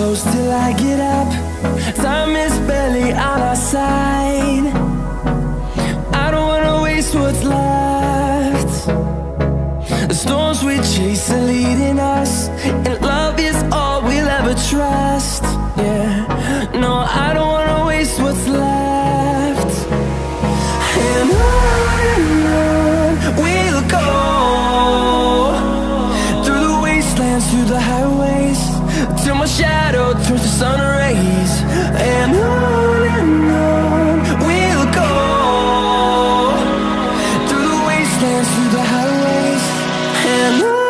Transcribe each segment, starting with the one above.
close till I get up. Time is barely on our side. I don't wanna waste what's left. The storms we chase are leading us, and love is all we'll ever trust. Yeah, no, I don't wanna waste what's left. And on we'll go, through the wastelands, through the highways, till my shadow turns to sun rays. And on we'll go, through the wastelands, through the highways, and on.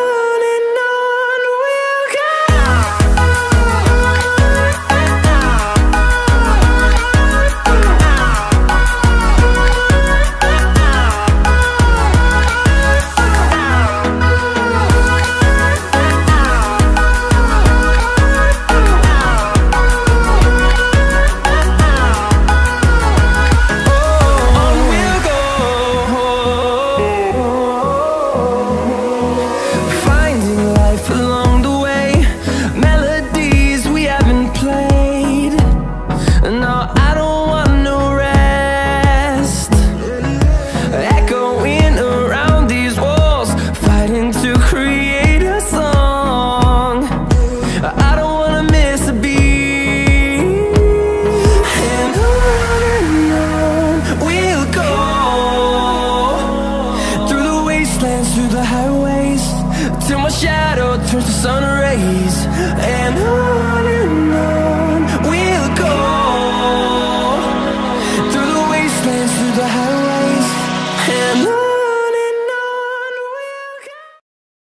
Through the highways, till my shadow turns to sun rays. And on